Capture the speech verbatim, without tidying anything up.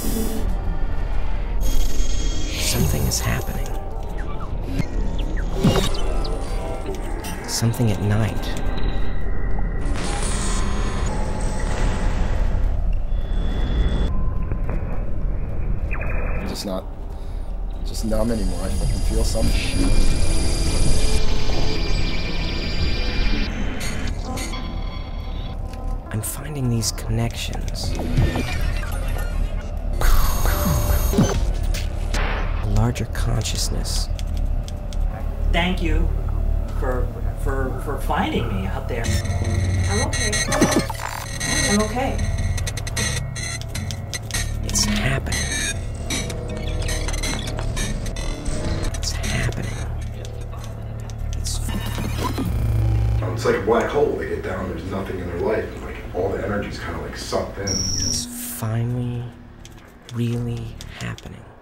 Something is happening. Something at night. I'm just not just numb anymore. I can feel something. I'm finding these connections. A larger consciousness. Thank you for for for finding me out there. I'm okay. I'm okay. It's happening. It's happening. It's It's like a black hole. They get down, there's nothing in their life, and like all the energy's kind of like sucked in. It's finally really happening.